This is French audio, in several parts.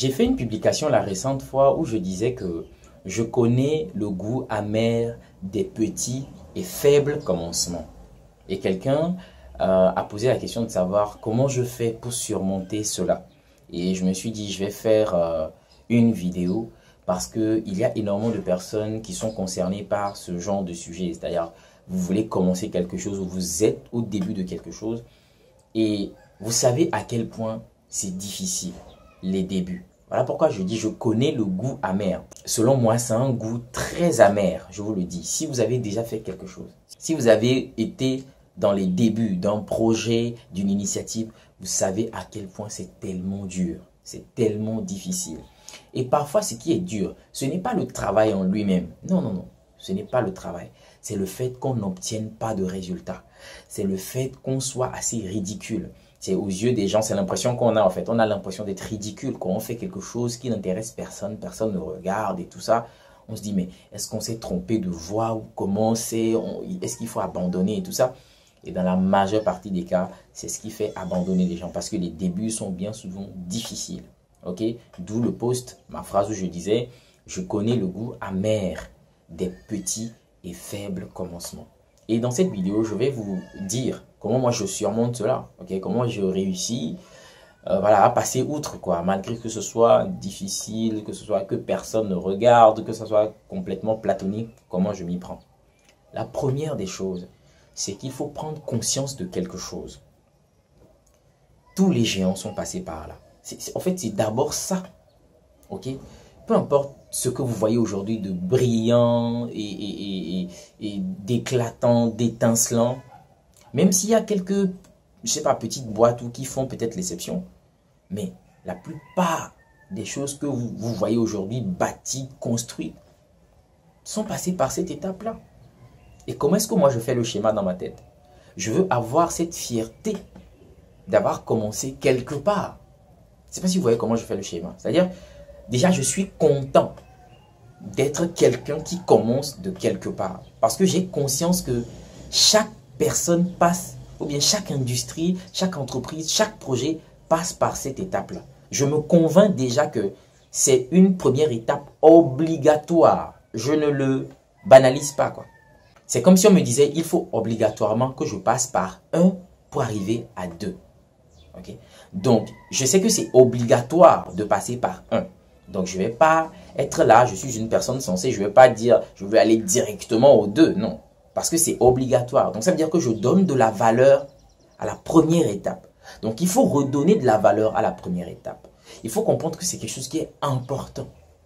J'ai fait une publication la récente fois où je disais que je connais le goût amer des petits et faibles commencements. Et quelqu'un a posé la question de savoir comment je fais pour surmonter cela. Et je me suis dit, je vais faire une vidéo parce qu'il y a énormément de personnes qui sont concernées par ce genre de sujet. C'est-à-dire, vous voulez commencer quelque chose ou vous êtes au début de quelque chose et vous savez à quel point c'est difficile, les débuts. Voilà pourquoi je dis je connais le goût amer. Selon moi, c'est un goût très amer, je vous le dis. Si vous avez déjà fait quelque chose, si vous avez été dans les débuts d'un projet, d'une initiative, vous savez à quel point c'est tellement dur, c'est tellement difficile. Et parfois, ce qui est dur, ce n'est pas le travail en lui-même. Non, non, non, ce n'est pas le travail. C'est le fait qu'on n'obtienne pas de résultats. C'est le fait qu'on soit assez ridicule. C'est aux yeux des gens, c'est l'impression qu'on a en fait. On a l'impression d'être ridicule quand on fait quelque chose qui n'intéresse personne, personne ne regarde et tout ça. On se dit, mais est-ce qu'on s'est trompé de voie ou comment c'est, est-ce qu'il faut abandonner et tout ça? Et dans la majeure partie des cas, c'est ce qui fait abandonner les gens parce que les débuts sont bien souvent difficiles. Ok? D'où le post, ma phrase où je disais, je connais le goût amer des petits et faibles commencements. Et dans cette vidéo, je vais vous dire comment moi je surmonte cela, ok? Comment je réussis voilà, à passer outre, quoi, malgré que ce soit difficile, que ce soit que personne ne regarde, que ce soit complètement platonique, comment je m'y prends. La première des choses, c'est qu'il faut prendre conscience de quelque chose. Tous les géants sont passés par là. En fait, c'est d'abord ça, ok? Peu importe ce que vous voyez aujourd'hui de brillant et d'éclatant, d'étincelant, même s'il y a quelques, je sais pas, petites boîtes ou qui font peut-être l'exception, mais la plupart des choses que vous voyez aujourd'hui bâties, construites, sont passées par cette étape-là. Et comment est-ce que moi je fais le schéma dans ma tête? Je veux avoir cette fierté d'avoir commencé quelque part. Je ne sais pas si vous voyez comment je fais le schéma. C'est-à-dire, déjà, je suis content d'être quelqu'un qui commence de quelque part. Parce que j'ai conscience que chaque personne passe, ou bien chaque industrie, chaque entreprise, chaque projet passe par cette étape-là. Je me convainc déjà que c'est une première étape obligatoire. Je ne le banalise pas, quoi. C'est comme si on me disait, il faut obligatoirement que je passe par 1 pour arriver à 2. Okay? Donc, je sais que c'est obligatoire de passer par 1. Donc, je ne vais pas être là, je suis une personne sensée, je ne vais pas dire, je vais aller directement au 2. Non, parce que c'est obligatoire. Donc, ça veut dire que je donne de la valeur à la première étape. Donc, il faut redonner de la valeur à la première étape. Il faut comprendre que c'est quelque chose qui est important.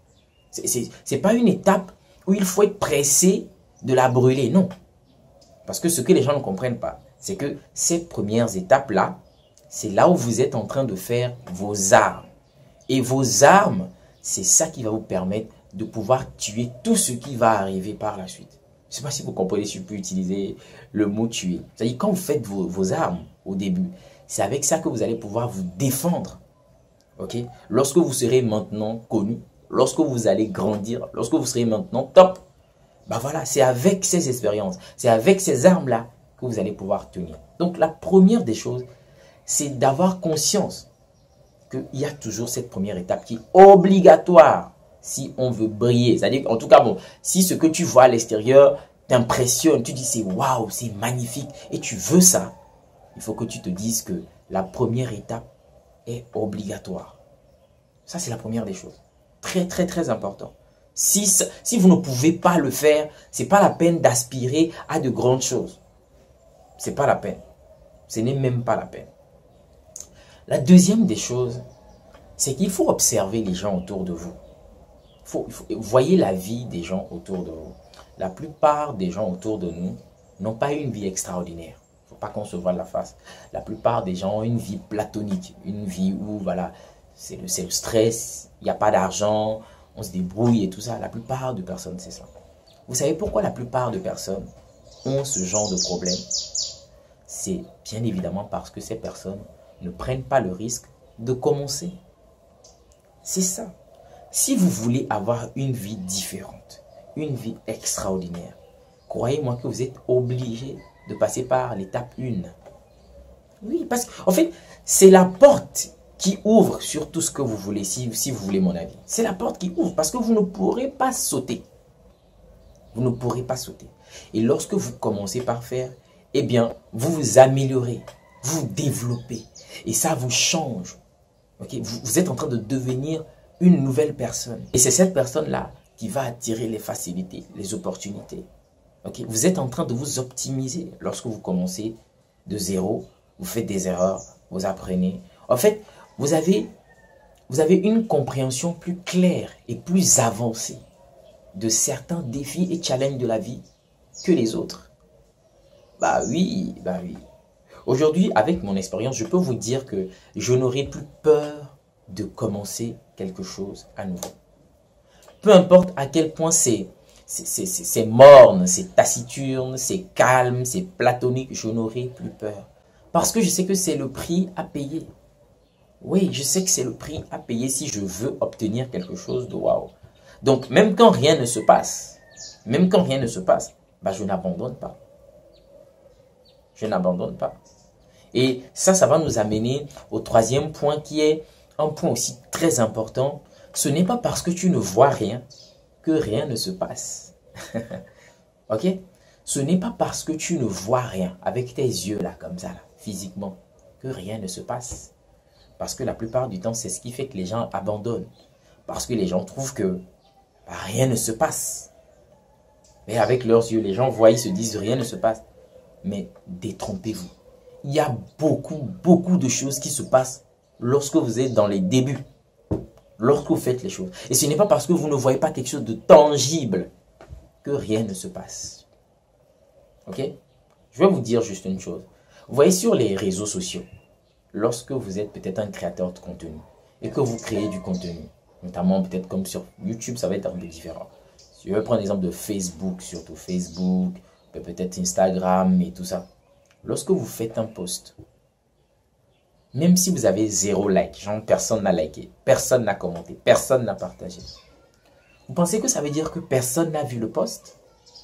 Ce n'est pas une étape où il faut être pressé de la brûler, non. Parce que ce que les gens ne comprennent pas, c'est que ces premières étapes-là, c'est là où vous êtes en train de faire vos armes. Et vos armes, c'est ça qui va vous permettre de pouvoir tuer tout ce qui va arriver par la suite. Je ne sais pas si vous comprenez si je peux utiliser le mot tuer. C'est-à-dire quand vous faites vos armes au début, c'est avec ça que vous allez pouvoir vous défendre. Okay? Lorsque vous serez maintenant connu, lorsque vous allez grandir, lorsque vous serez maintenant top, ben voilà, c'est avec ces expériences, c'est avec ces armes-là que vous allez pouvoir tenir. Donc la première des choses, c'est d'avoir conscience qu'il y a toujours cette première étape qui est obligatoire si on veut briller. C'est-à-dire, en tout cas, bon, si ce que tu vois à l'extérieur t'impressionne, tu dis c'est waouh, c'est magnifique et tu veux ça, il faut que tu te dises que la première étape est obligatoire. Ça, c'est la première des choses. Très, très, très important. Si vous ne pouvez pas le faire, ce n'est pas la peine d'aspirer à de grandes choses. Ce n'est pas la peine. Ce n'est même pas la peine. La deuxième des choses, c'est qu'il faut observer les gens autour de vous. Voyez la vie des gens autour de vous. La plupart des gens autour de nous n'ont pas une vie extraordinaire. Il ne faut pas qu'on se voile la face. La plupart des gens ont une vie platonique. Une vie où voilà, c'est le stress, il n'y a pas d'argent, on se débrouille et tout ça. La plupart de personnes, c'est ça. Vous savez pourquoi la plupart de personnes ont ce genre de problème? C'est bien évidemment parce que ces personnes ne prennent pas le risque de commencer. C'est ça. Si vous voulez avoir une vie différente, une vie extraordinaire, croyez-moi que vous êtes obligé de passer par l'étape 1. Oui, parce qu'en fait, c'est la porte qui ouvre sur tout ce que vous voulez, si vous voulez mon avis. C'est la porte qui ouvre parce que vous ne pourrez pas sauter. Vous ne pourrez pas sauter. Et lorsque vous commencez par faire, eh bien, vous vous améliorez, vous vous développez. Et ça vous change. Okay? Vous êtes en train de devenir une nouvelle personne. Et c'est cette personne-là qui va attirer les facilités, les opportunités. Okay? Vous êtes en train de vous optimiser. Lorsque vous commencez de zéro, vous faites des erreurs, vous apprenez. En fait, vous avez une compréhension plus claire et plus avancée de certains défis et challenges de la vie que les autres. Bah oui, bah oui. Aujourd'hui, avec mon expérience, je peux vous dire que je n'aurai plus peur de commencer quelque chose à nouveau. Peu importe à quel point c'est morne, c'est taciturne, c'est calme, c'est platonique, je n'aurai plus peur. Parce que je sais que c'est le prix à payer. Oui, je sais que c'est le prix à payer si je veux obtenir quelque chose de waouh. Donc, même quand rien ne se passe, bah, je n'abandonne pas. Je n'abandonne pas. Et ça va nous amener au troisième point qui est un point aussi très important. Ce n'est pas parce que tu ne vois rien que rien ne se passe. Ok? Ce n'est pas parce que tu ne vois rien avec tes yeux là, comme ça, là, physiquement, que rien ne se passe. Parce que la plupart du temps, c'est ce qui fait que les gens abandonnent. Parce que les gens trouvent que bah, rien ne se passe. Mais avec leurs yeux, les gens voient, ils se disent rien ne se passe. Mais détrompez-vous. Il y a beaucoup de choses qui se passent lorsque vous êtes dans les débuts. Lorsque vous faites les choses. Et ce n'est pas parce que vous ne voyez pas quelque chose de tangible que rien ne se passe. Ok? Je vais vous dire juste une chose. Vous voyez sur les réseaux sociaux, lorsque vous êtes peut-être un créateur de contenu et que vous créez du contenu, notamment peut-être comme sur YouTube, ça va être un peu différent. Si je vais prendre l'exemple de Facebook, surtout Facebook, peut-être Instagram et tout ça. Lorsque vous faites un post, même si vous avez 0 like, genre personne n'a liké, personne n'a commenté, personne n'a partagé, vous pensez que ça veut dire que personne n'a vu le post?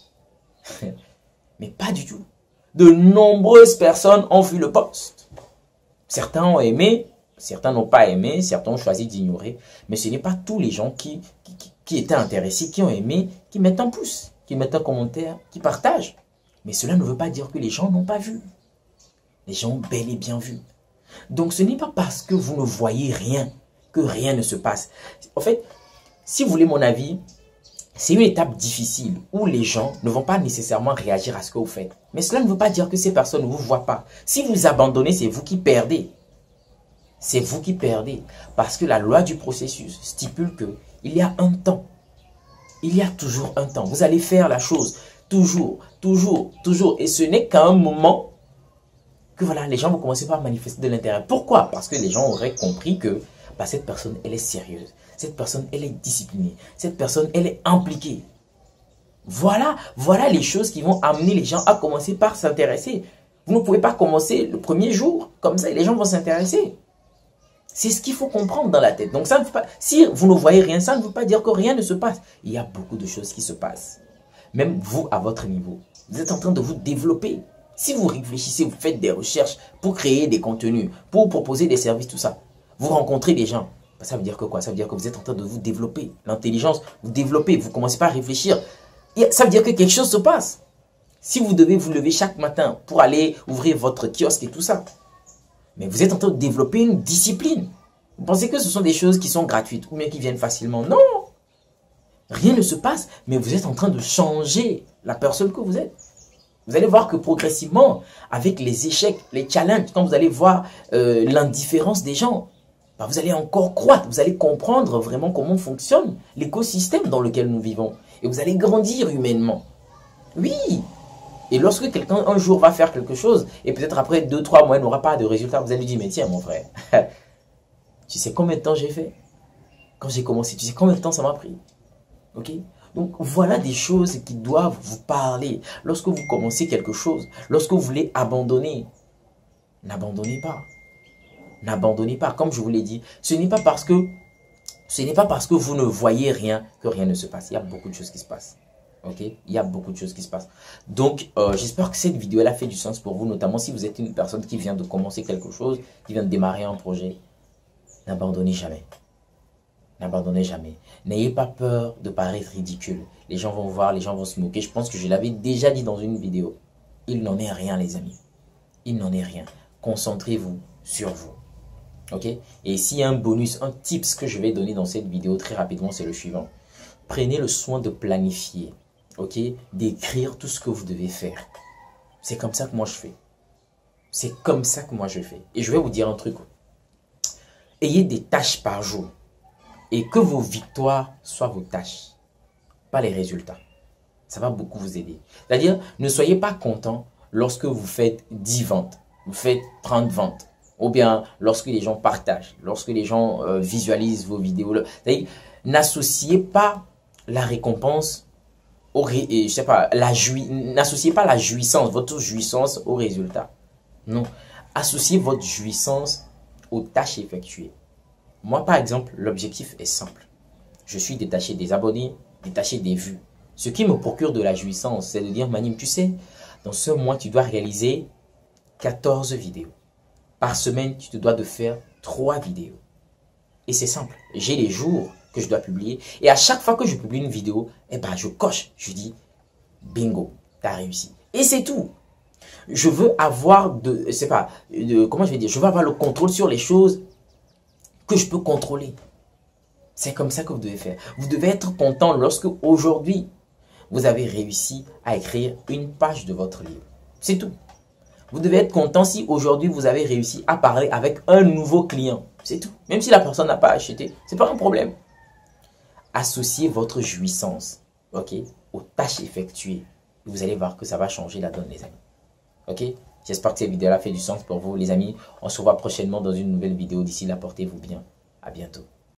Mais pas du tout. De nombreuses personnes ont vu le post. Certains ont aimé, certains n'ont pas aimé, certains ont choisi d'ignorer. Mais ce n'est pas tous les gens qui étaient intéressés, qui ont aimé, qui mettent un pouce, qui mettent un commentaire, qui partagent. Mais cela ne veut pas dire que les gens n'ont pas vu. Les gens ont bel et bien vu. Donc ce n'est pas parce que vous ne voyez rien que rien ne se passe. En fait, si vous voulez mon avis, c'est une étape difficile où les gens ne vont pas nécessairement réagir à ce que vous faites. Mais cela ne veut pas dire que ces personnes ne vous voient pas. Si vous abandonnez, c'est vous qui perdez. C'est vous qui perdez. Parce que la loi du processus stipule qu'il y a un temps. Il y a toujours un temps. Vous allez faire la chose toujours. Et ce n'est qu'à un moment que voilà, les gens vont commencer par manifester de l'intérêt. Pourquoi? Parce que les gens auraient compris que bah, cette personne, elle est sérieuse. Cette personne, elle est disciplinée. Cette personne, elle est impliquée. Voilà les choses qui vont amener les gens à commencer par s'intéresser. Vous ne pouvez pas commencer le premier jour comme ça et les gens vont s'intéresser. C'est ce qu'il faut comprendre dans la tête. Donc ça ne veut pas, si vous ne voyez rien, ça ne veut pas dire que rien ne se passe. Il y a beaucoup de choses qui se passent. Même vous, à votre niveau, vous êtes en train de vous développer. Si vous réfléchissez, vous faites des recherches pour créer des contenus, pour proposer des services, tout ça, vous rencontrez des gens. Ça veut dire que quoi? Ça veut dire que vous êtes en train de vous développer. L'intelligence, vous développez, vous commencez pas à réfléchir. Et ça veut dire que quelque chose se passe. Si vous devez vous lever chaque matin pour aller ouvrir votre kiosque et tout ça, mais vous êtes en train de développer une discipline. Vous pensez que ce sont des choses qui sont gratuites ou bien qui viennent facilement? Non. Rien ne se passe, mais vous êtes en train de changer la personne que vous êtes. Vous allez voir que progressivement, avec les échecs, les challenges, quand vous allez voir l'indifférence des gens, bah vous allez encore croître, vous allez comprendre vraiment comment fonctionne l'écosystème dans lequel nous vivons. Et vous allez grandir humainement. Oui. Et lorsque quelqu'un un jour va faire quelque chose, et peut-être après 2-3 mois, il n'aura pas de résultat, vous allez lui dire, mais tiens mon frère, tu sais combien de temps j'ai fait? Quand j'ai commencé, tu sais combien de temps ça m'a pris? Ok? Donc voilà des choses qui doivent vous parler. Lorsque vous commencez quelque chose, lorsque vous voulez abandonner, n'abandonnez pas. N'abandonnez pas. Comme je vous l'ai dit, ce n'est pas parce que vous ne voyez rien que rien ne se passe. Il y a beaucoup de choses qui se passent. Ok? Il y a beaucoup de choses qui se passent. Donc, j'espère que cette vidéo elle a fait du sens pour vous, notamment si vous êtes une personne qui vient de commencer quelque chose, qui vient de démarrer un projet. n'abandonnez jamais. N'abandonnez jamais. N'ayez pas peur de paraître ridicule. Les gens vont voir, les gens vont se moquer. Je pense que je l'avais déjà dit dans une vidéo. Il n'en est rien, les amis. Il n'en est rien. Concentrez-vous sur vous. Ok? Et s'il y a un bonus, un tips que je vais donner dans cette vidéo très rapidement, c'est le suivant. Prenez le soin de planifier. Ok? D'écrire tout ce que vous devez faire. C'est comme ça que moi je fais. C'est comme ça que moi je fais. Et je vais vous dire un truc. Ayez des tâches par jour. Et que vos victoires soient vos tâches, pas les résultats. Ça va beaucoup vous aider. C'est-à-dire, ne soyez pas content lorsque vous faites 10 ventes, vous faites 30 ventes. Ou bien lorsque les gens partagent, lorsque les gens visualisent vos vidéos. C'est-à-dire, n'associez pas la récompense n'associez pas la jouissance, votre jouissance au résultat. Non, associez votre jouissance aux tâches effectuées. Moi, par exemple, l'objectif est simple. Je suis détaché des abonnés, détaché des vues. Ce qui me procure de la jouissance, c'est de dire, Manim, tu sais, dans ce mois, tu dois réaliser 14 vidéos. Par semaine, tu te dois de faire 3 vidéos. Et c'est simple. J'ai les jours que je dois publier. Et à chaque fois que je publie une vidéo, eh ben, je coche. Je dis, bingo, tu as réussi. Et c'est tout. Je veux avoir comment je vais dire, je veux avoir le contrôle sur les choses que je peux contrôler. C'est comme ça que vous devez faire. Vous devez être content lorsque aujourd'hui, vous avez réussi à écrire une page de votre livre. C'est tout. Vous devez être content si aujourd'hui, vous avez réussi à parler avec un nouveau client. C'est tout. Même si la personne n'a pas acheté, ce n'est pas un problème. Associez votre jouissance, ok, aux tâches effectuées. Vous allez voir que ça va changer la donne, les amis. Ok? J'espère que cette vidéo-là fait du sens pour vous, les amis. On se revoit prochainement dans une nouvelle vidéo. D'ici là, portez-vous bien. À bientôt.